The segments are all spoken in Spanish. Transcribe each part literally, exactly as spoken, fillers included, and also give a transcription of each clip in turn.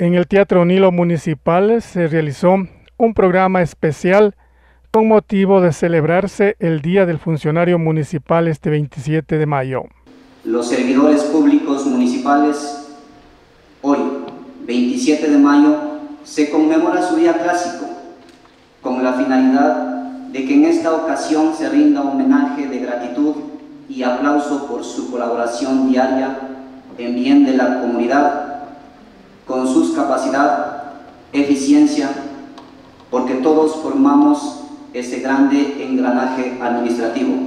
En el Teatro Nilo Municipal se realizó un programa especial con motivo de celebrarse el Día del Funcionario Municipal este veintisiete de mayo. Los servidores públicos municipales, hoy, veintisiete de mayo, se conmemora su día clásico, con la finalidad de que en esta ocasión se rinda homenaje de gratitud y aplauso por su colaboración diaria en bien de la comunidad, con sus capacidad, eficiencia, porque todos formamos ese grande engranaje administrativo.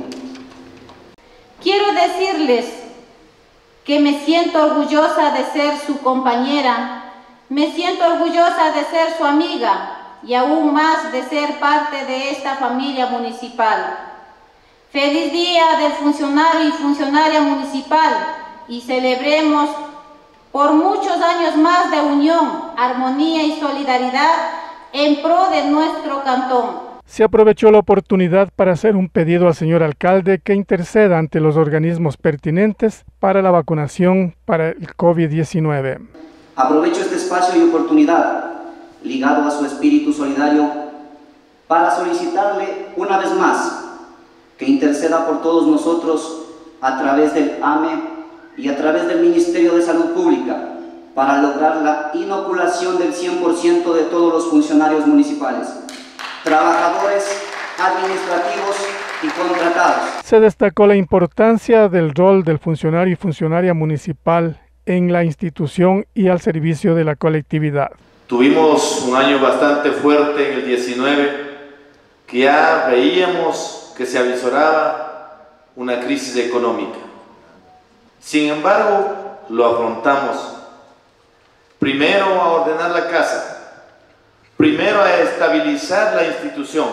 Quiero decirles que me siento orgullosa de ser su compañera, me siento orgullosa de ser su amiga y aún más de ser parte de esta familia municipal. Feliz Día del Funcionario y Funcionaria Municipal y celebremos por muchos años más de unión, armonía y solidaridad en pro de nuestro cantón. Se aprovechó la oportunidad para hacer un pedido al señor alcalde que interceda ante los organismos pertinentes para la vacunación para el COVID diecinueve. Aprovecho este espacio y oportunidad, ligado a su espíritu solidario, para solicitarle una vez más que interceda por todos nosotros a través del A M E y a través del Ministerio de Salud Pública para lograr la inoculación del cien por ciento de todos los funcionarios municipales, trabajadores, administrativos y contratados. Se destacó la importancia del rol del funcionario y funcionaria municipal en la institución y al servicio de la colectividad. Tuvimos un año bastante fuerte en el diecinueve, que ya veíamos que se avisoraba una crisis económica. Sin embargo, lo afrontamos. Primero a ordenar la casa, primero a estabilizar la institución,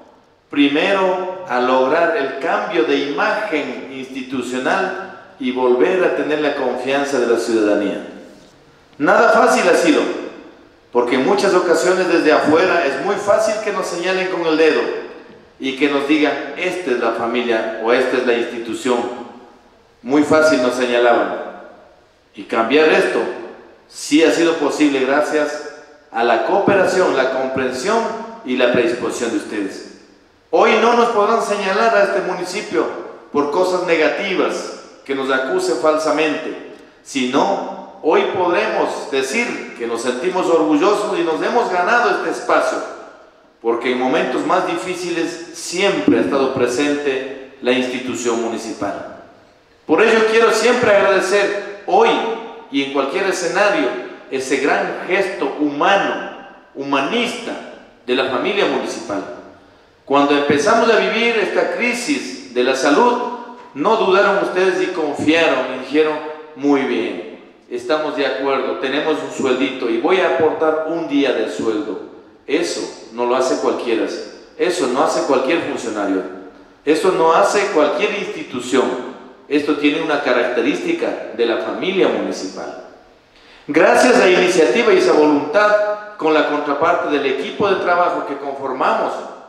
primero a lograr el cambio de imagen institucional y volver a tener la confianza de la ciudadanía. Nada fácil ha sido, porque en muchas ocasiones desde afuera es muy fácil que nos señalen con el dedo y que nos digan, esta es la familia o esta es la institución. Muy fácil nos señalaban. Y cambiar esto sí ha sido posible gracias a la cooperación, la comprensión y la predisposición de ustedes. Hoy no nos podrán señalar a este municipio por cosas negativas que nos acuse falsamente, sino hoy podremos decir que nos sentimos orgullosos y nos hemos ganado este espacio, porque en momentos más difíciles siempre ha estado presente la institución municipal. Por ello quiero siempre agradecer hoy y en cualquier escenario ese gran gesto humano, humanista de la familia municipal. Cuando empezamos a vivir esta crisis de la salud, no dudaron ustedes y confiaron y dijeron, muy bien, estamos de acuerdo, tenemos un sueldito y voy a aportar un día del sueldo. Eso no lo hace cualquiera, eso no hace cualquier funcionario, eso no hace cualquier institución. Esto tiene una característica de la familia municipal. Gracias a iniciativa y esa voluntad con la contraparte del equipo de trabajo que conformamos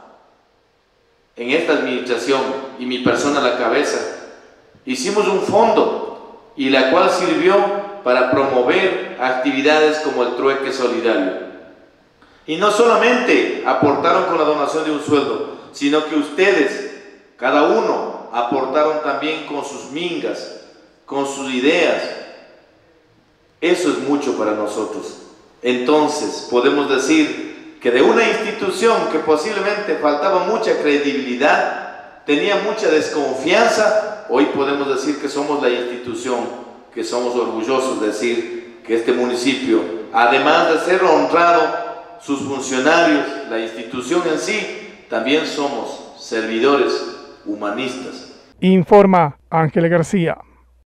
en esta administración y mi persona a la cabeza, hicimos un fondo y la cual sirvió para promover actividades como el trueque solidario. Y no solamente aportaron con la donación de un sueldo, sino que ustedes, cada uno, aportaron también con sus mingas, con sus ideas. Eso es mucho para nosotros. Entonces, podemos decir que de una institución que posiblemente faltaba mucha credibilidad, tenía mucha desconfianza, hoy podemos decir que somos la institución, que somos orgullosos de decir que este municipio, además de ser honrado, sus funcionarios, la institución en sí, también somos servidores humanistas. Informa Ángel García.